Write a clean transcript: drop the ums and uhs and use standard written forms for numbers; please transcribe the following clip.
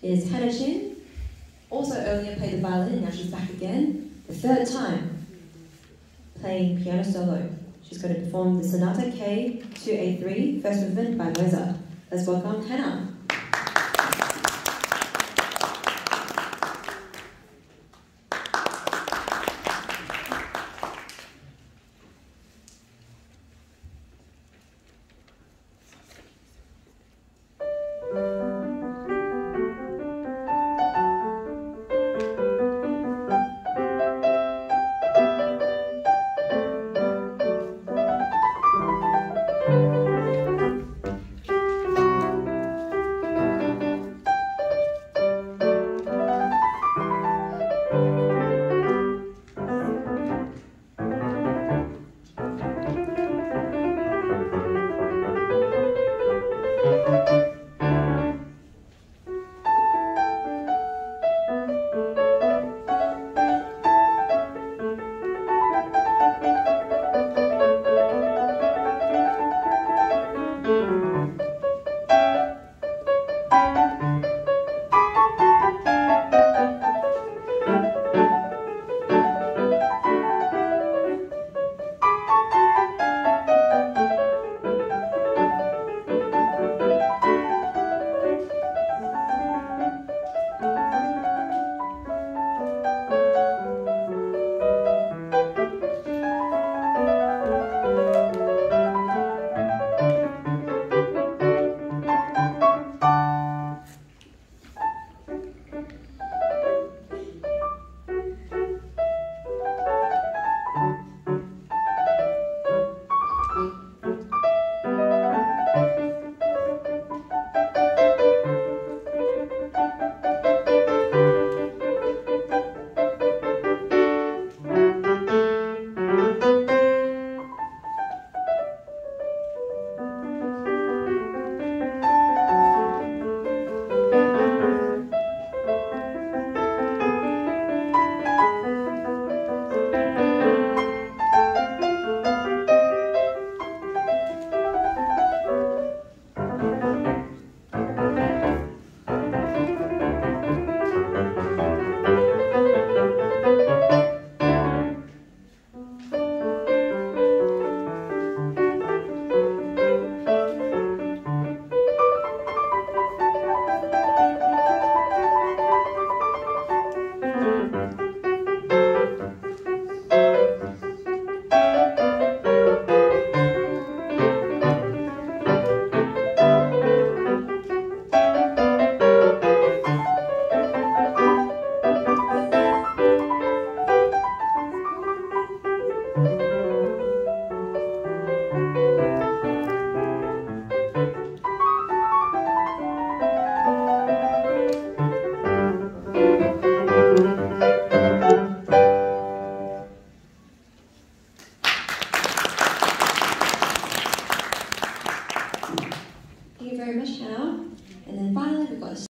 is Hannah Chin. Also earlier played the violin, and now she's back again. The third time, playing piano solo. She's going to perform the Sonata K2A3, first movement by Mozart. Let's welcome Hannah. Thank you very much, Hannah.